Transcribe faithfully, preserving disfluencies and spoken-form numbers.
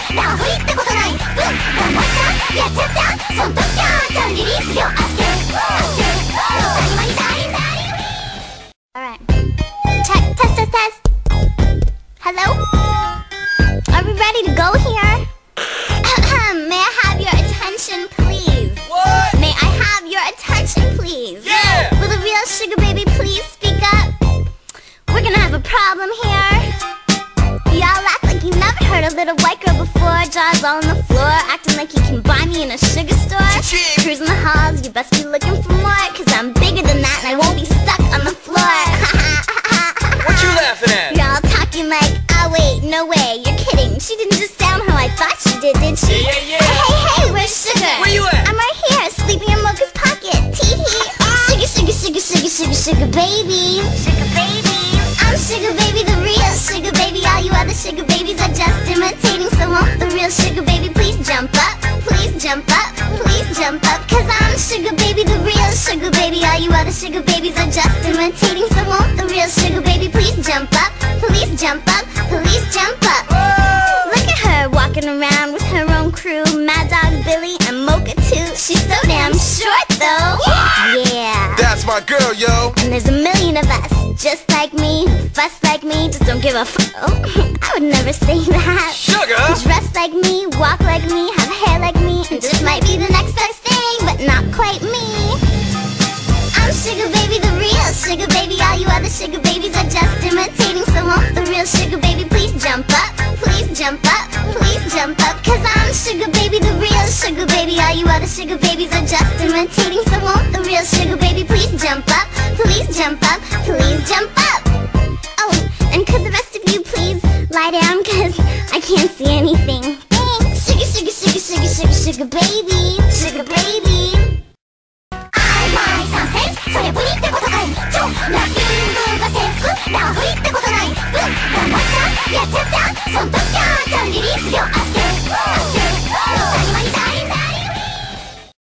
ラフリってことない分頑張っちゃやっちゃったそん時はちゃんリリース量あってあって当たり前にダインダイン Alright. Check, test, test, test. Hello? Are we ready to go here? May I have your attention, please? What? May I have your attention, please? Yeah! Will the real sugar baby please speak up? We're gonna have a problem here. Y'all act like you never heard a little white girl before. Jaws all on the floor, acting like you can buy me in a sugar store. Cha-ching! Cruising the halls, you best be looking for more, cause I'm bigger than that and I won't be stuck on the floor. What you laughing at? You're all talking like, oh wait, no way, you're kidding. She didn't just sound how I thought she did, did she? Yeah, yeah, yeah. Hey, hey, hey, where's Sugar? Where you at? I'm right here, sleeping in Mocha's pocket. Tee-hee. Sugar, sugar, sugar, sugar, sugar, sugar baby. Sugar baby. I'm Sugar baby, the real Sugar baby. All you other sugar babies are just imitating. So won't the real Sugar baby please jump up? Please jump up, please jump up. Cause I'm Sugar baby, the real Sugar baby. All you other sugar babies are just imitating. So won't the real Sugar baby please jump up? Please jump up, please jump up. Look at her walking around with her own crew. Mad Dog Billy and Mocha too. She's so damn short though. Yeah. That's my girl, yo. And there's a million of us, just like me, who fuss like me, just don't give a f***. Oh, I would never say that. Sugar! Dress like me, walk like me, have hair like me, and just might be the next best thing, but not quite me. I'm Sugar baby, the real Sugar baby. All you other sugar babies are just imitating. So won't the real Sugar baby please jump up? Please jump up, please jump up. Cause I'm Sugar baby, the real Sugar baby. All you other sugar babies are just imitating. So won't the real Sugar baby please jump up? Please jump up, please jump up. Oh, and could the rest of you please lie down, cause I can't see anything. Thanks. Sugar, sugar, sugar, sugar, sugar, sugar baby. Sugar baby. I my sense それプリってことかいちょラッキングが制服ラフリってことない分頑張っちゃやっちゃったそん時はちゃんリリース量